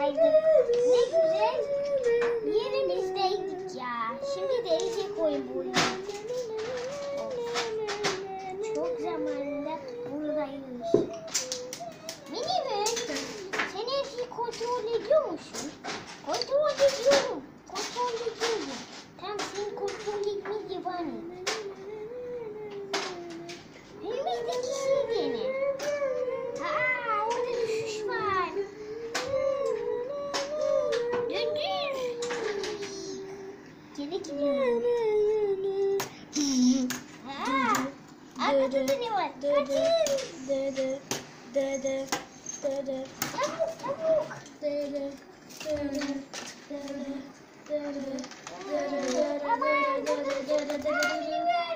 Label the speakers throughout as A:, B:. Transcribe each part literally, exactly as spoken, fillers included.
A: kaydık. Ne güzel yerimizdeydik ya. Şimdi değecek oyun bu oyun. Çok zamanında buradaymış. Minibüs, sen her şeyi kontrol ediyor musun? Kontrol ediyorum. Kontrol ediyorum. Tam senin kontrol etmeyince bana. Önümüzdeki şey dene. Aa, orada düşüş var. Döndür. Geri gidiyorum. Aa, arkada da ne var? Kaçın. Tavuk, tavuk. Aman, tavuk ver.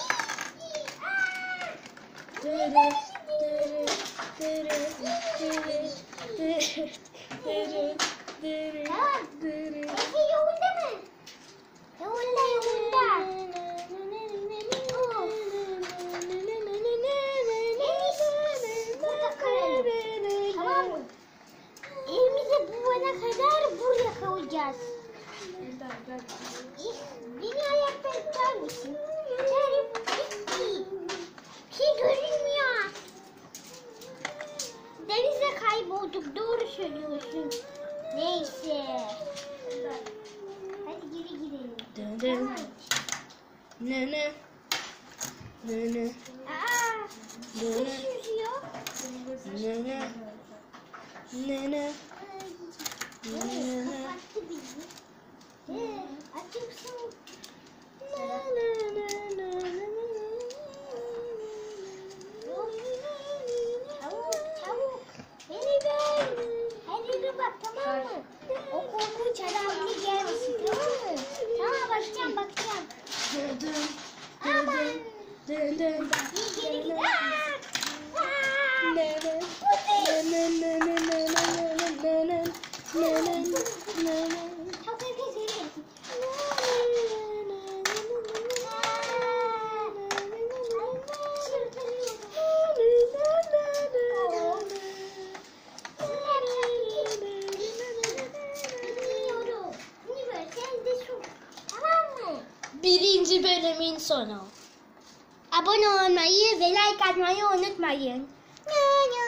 A: Tamam. Efe yolunda mı? Yolunda yolunda. Of. Enis burada kalalım. Tamam mı? Evimize bulana kadar burada kalacağız. Beni ayakta tutar mısın? Tutarım. Bir şey görünmüyor. Denizde kaybolduk. Doğru söylüyorsun. Neyse. Hadi geri gidelim.
B: Tamam. Ne ne? Ne ne?
A: Aa, kuş yüzüyor.
B: Ne ne? Ne ne?
A: Kapattı bizi. Ee, açıksın. Tavuk, tavuk. Beni ver. Hadi bir bak, tamam mı? O korkunç adam bile gelmesin, tamam mı? Tamam, bakacağım, bakacağım. Aman. Bir geri git. Aa! Aa! Bu ne? Çok güzel.
B: Birinci bölümün sonu.
A: Abone olmayı ve like atmayı unutmayın.